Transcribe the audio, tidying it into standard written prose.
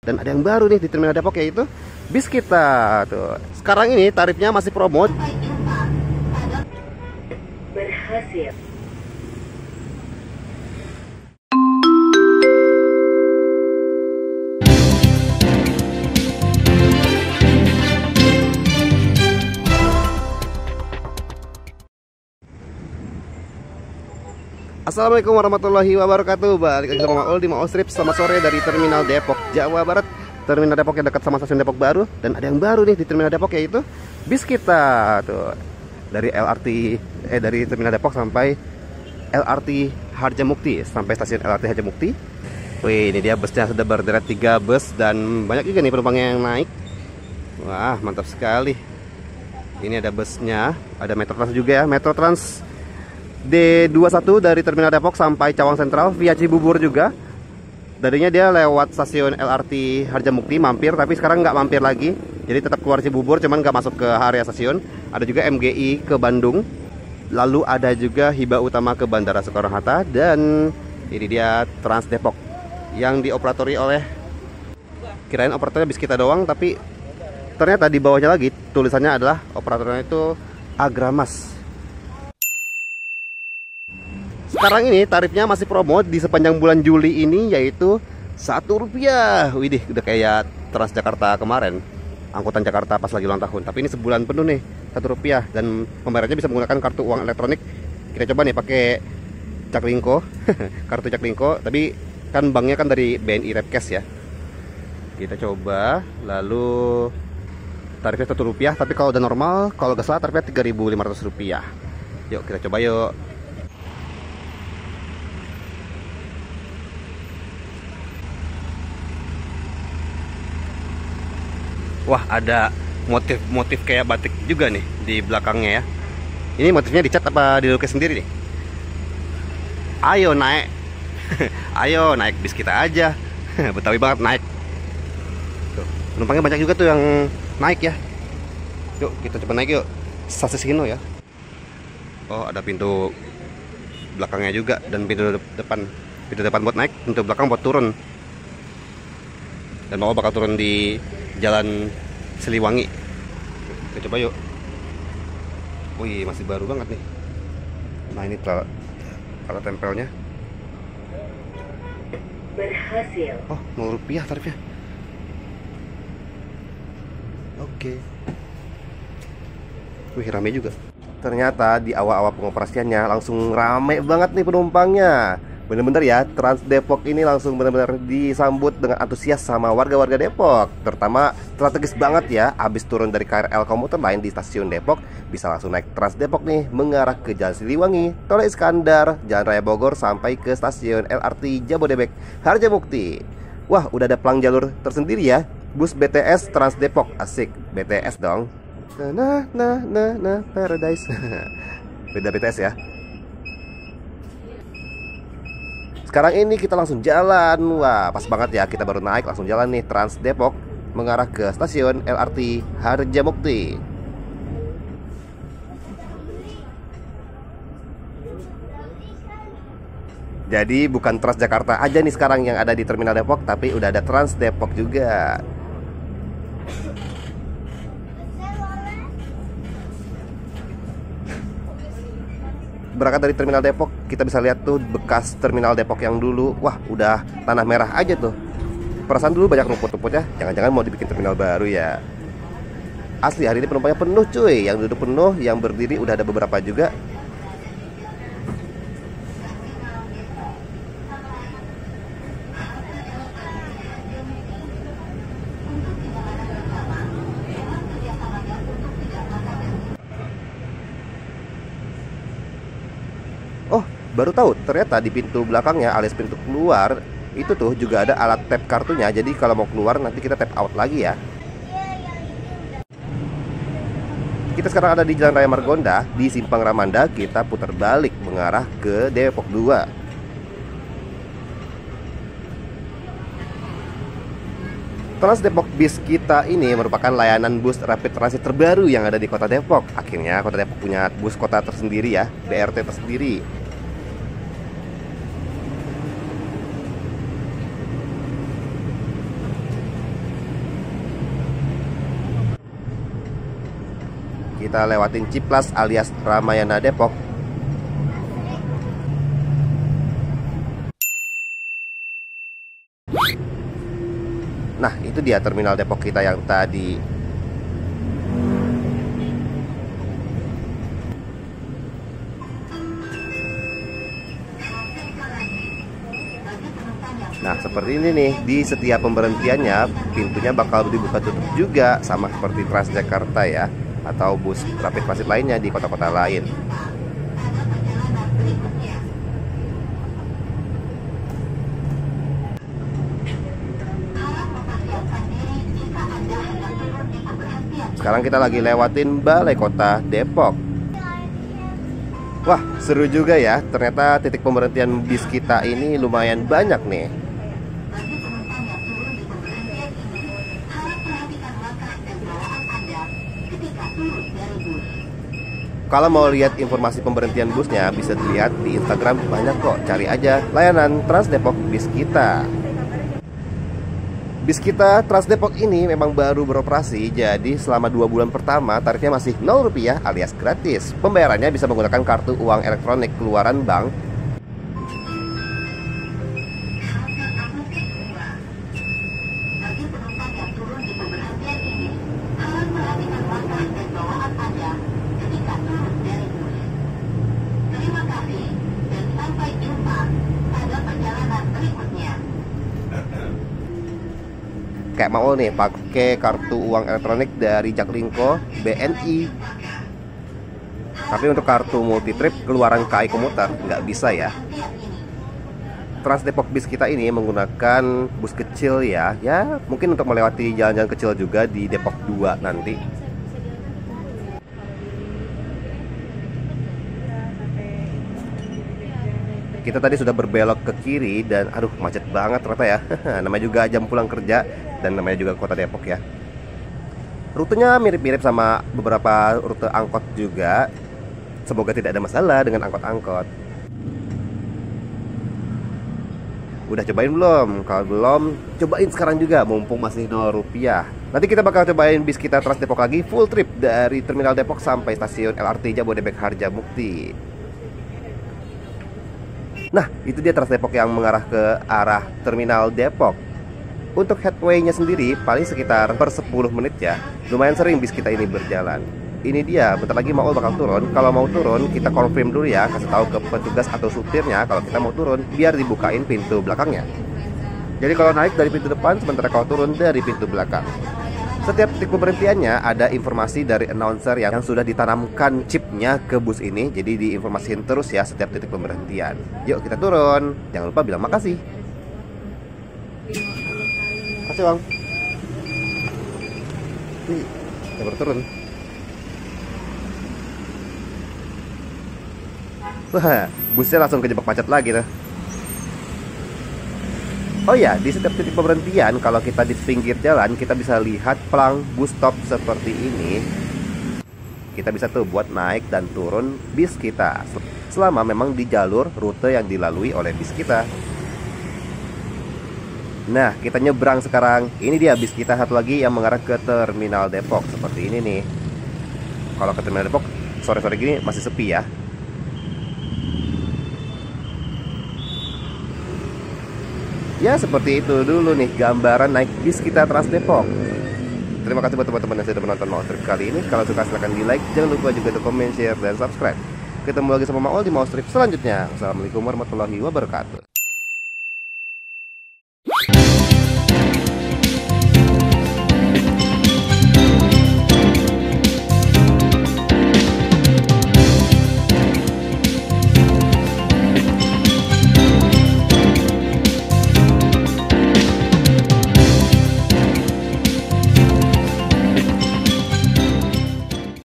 Dan ada yang baru nih di Terminal Depok, yaitu bis kita tuh. Sekarang ini tarifnya masih promo. Berhasil. Assalamualaikum warahmatullahi wabarakatuh. Balik lagi sama Maul di Maul Strip. Selamat sore dari Terminal Depok, Jawa Barat. Terminal Depok yang dekat sama stasiun Depok Baru. Dan ada yang baru nih di Terminal Depok, yaitu bis kita tuh. Dari dari Terminal Depok sampai LRT Harjamukti, sampai stasiun LRT Harjamukti. Wih, ini dia busnya, sudah berderet 3 bus dan banyak juga nih penumpangnya yang naik. Wah, mantap sekali. Ini ada busnya, ada Metro Trans juga ya, Metro Trans D21 dari Terminal Depok sampai Cawang Sentral via Cibubur juga. Tadinya dia lewat stasiun LRT Harjamukti mampir, tapi sekarang nggak mampir lagi. Jadi tetap keluar Cibubur, cuman nggak masuk ke area stasiun. Ada juga MGI ke Bandung. Lalu ada juga Hiba Utama ke Bandara Soekarno-Hatta. Dan ini dia Trans Depok yang dioperatori oleh, kirain operatornya bis kita doang, tapi ternyata di bawahnya lagi tulisannya adalah operatornya itu Agramas. Sekarang ini tarifnya masih promo di sepanjang bulan Juli ini, yaitu Rp1. Widih, udah kayak Transjakarta kemarin, angkutan Jakarta pas lagi ulang tahun. Tapi ini sebulan penuh nih, Rp1. Dan pembayarannya bisa menggunakan kartu uang elektronik. Kita coba nih pakai Jaklingko, kartu Jaklingko. Tapi kan banknya kan dari BNI Repcash ya. Kita coba, lalu tarifnya Rp1. Tapi kalau udah normal, kalau nggak salah tarifnya Rp3.500. Yuk kita coba yuk. Wah, ada motif kayak batik juga nih di belakangnya ya. Ini motifnya dicat apa dilukis sendiri nih? Ayo naik. Ayo naik bis kita aja. Betawi banget naik. Tuh, penumpangnya banyak juga tuh yang naik ya. Yuk kita coba naik yuk. Sasis Hino ya. Oh, ada pintu belakangnya juga dan pintu depan. Pintu depan buat naik, pintu belakang buat turun. Dan mau bakal turun di Jalan Siliwangi. Kita coba yuk. Wih, masih baru banget nih. Nah, ini alat tempelnya. Berhasil. Oh, Rp0 tarifnya. Oke. Wih, rame juga. Ternyata di awal-awal pengoperasiannya langsung rame banget nih penumpangnya. Bener-bener ya, Trans Depok ini langsung bener-bener disambut dengan antusias sama warga-warga Depok. Terutama strategis banget ya, abis turun dari KRL komuter lain di stasiun Depok, bisa langsung naik Trans Depok nih, mengarah ke Jalan Siliwangi, Tol Iskandar, Jalan Raya Bogor, sampai ke stasiun LRT Jabodebek Harjamukti. Wah, udah ada pelang jalur tersendiri ya, bus BTS Trans Depok. Asik, BTS dong. Nah, Paradise. Beda BTS ya. Sekarang ini kita langsung jalan. Wah, pas banget ya, kita baru naik langsung jalan nih Trans Depok mengarah ke stasiun LRT Harjamukti. Jadi bukan Transjakarta aja nih sekarang yang ada di Terminal Depok, tapi udah ada Trans Depok juga. Berangkat dari Terminal Depok, kita bisa lihat tuh bekas Terminal Depok yang dulu. Wah, udah tanah merah aja tuh. Perasaan dulu banyak rumput-rumputnya. Jangan-jangan mau dibikin terminal baru ya. Asli, hari ini penumpangnya penuh cuy. Yang duduk penuh, yang berdiri udah ada beberapa juga. Oh, baru tahu ternyata di pintu belakangnya alias pintu keluar itu tuh juga ada alat tap kartunya. Jadi kalau mau keluar nanti kita tap out lagi ya. Kita sekarang ada di Jalan Raya Margonda, di Simpang Ramanda. Kita putar balik mengarah ke Depok 2. Trans Depok bis kita ini merupakan layanan bus rapid transit terbaru yang ada di kota Depok. Akhirnya kota Depok punya bus kota tersendiri ya, BRT tersendiri. Kita lewatin Ciplas alias Ramayana Depok. Nah, itu dia terminal Depok kita yang tadi. Nah, seperti ini nih, di setiap pemberhentiannya pintunya bakal dibuka tutup juga, sama seperti Transjakarta ya, atau bus rapid transit lainnya di kota-kota lain. Sekarang kita lagi lewatin Balai Kota Depok. Wah, seru juga ya. Ternyata titik pemberhentian bis kita ini lumayan banyak nih. Kalau mau lihat informasi pemberhentian busnya, bisa dilihat di Instagram, banyak kok. Cari aja layanan Trans Depok Bis Kita. Bis Kita Trans Depok ini memang baru beroperasi, jadi selama 2 bulan pertama tarifnya masih Rp0 alias gratis. Pembayarannya bisa menggunakan kartu uang elektronik keluaran bank. Kayak mau nih pakai kartu uang elektronik dari Jaklingko, BNI. Tapi untuk kartu multitrip keluaran KAI Komuter nggak bisa ya. Trans Depok Bis Kita ini menggunakan bus kecil ya. Ya mungkin untuk melewati jalan-jalan kecil juga di Depok 2 nanti. Kita tadi sudah berbelok ke kiri dan aduh macet banget ternyata ya. Namanya juga jam pulang kerja dan namanya juga kota Depok ya. Rutenya mirip-mirip sama beberapa rute angkot juga. Semoga tidak ada masalah dengan angkot-angkot. Udah cobain belum? Kalau belum, cobain sekarang juga mumpung masih Rp0. Nanti kita bakal cobain bis kita Trans Depok lagi full trip dari Terminal Depok sampai stasiun LRT Jabodebek Harjamukti. Nah, itu dia Trans Depok yang mengarah ke arah Terminal Depok. Untuk headway-nya sendiri paling sekitar per 10 menit ya. Lumayan sering bis kita ini berjalan. Ini dia, bentar lagi Maul bakal turun. Kalau mau turun, kita confirm dulu ya, kasih tahu ke petugas atau supirnya kalau kita mau turun, biar dibukain pintu belakangnya. Jadi kalau naik dari pintu depan, sementara kalau turun dari pintu belakang. Setiap titik pemberhentiannya ada informasi dari announcer yang sudah ditanamkan chipnya ke bus ini. Jadi diinformasikan terus ya setiap titik pemberhentian. Yuk kita turun. Jangan lupa bilang makasih. Makasih bang. Nih, kita baru turun. Wah, busnya langsung kejebak macet lagi tuh. Oh ya, di setiap titik pemberhentian kalau kita di pinggir jalan kita bisa lihat pelang bus stop seperti ini. Kita bisa tuh buat naik dan turun bis kita selama memang di jalur rute yang dilalui oleh bis kita. Nah, kita nyebrang sekarang. Ini dia bis kita satu lagi yang mengarah ke Terminal Depok seperti ini nih. Kalau ke Terminal Depok sore-sore gini masih sepi ya. Ya seperti itu dulu nih gambaran naik bis kita Trans Depok. Terima kasih buat teman-teman yang sudah menonton Maul Trip kali ini. Kalau suka silahkan di like, jangan lupa juga untuk komen, share, dan subscribe. Ketemu lagi sama Maul di Maul Trip selanjutnya. Assalamualaikum warahmatullahi wabarakatuh.